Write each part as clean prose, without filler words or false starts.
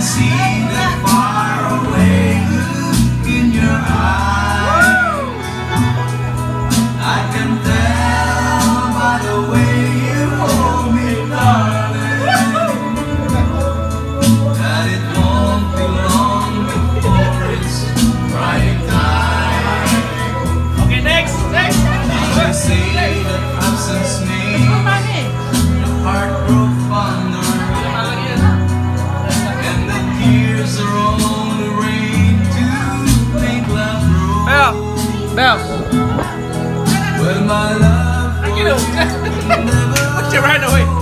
see that far away look in your eyes. I can tell by the way you hold me, darling, that it won't be long before it's right time. Okay, next. They say that absence makes the heart grow fonder, and the tears are only rain to make love grow. Bell. Well, my love for you never What's your right away?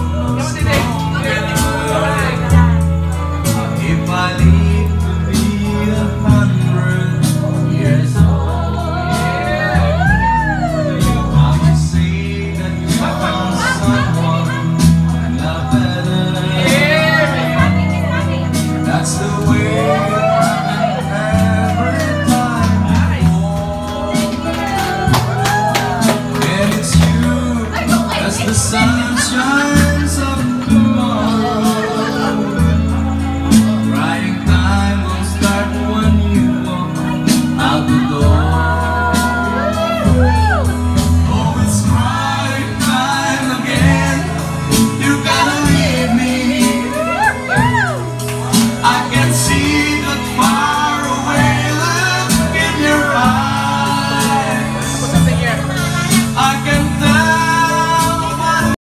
if I live to be 100 years old. Now you say that you found someone better. That's the way every time and it's you as the sunshine.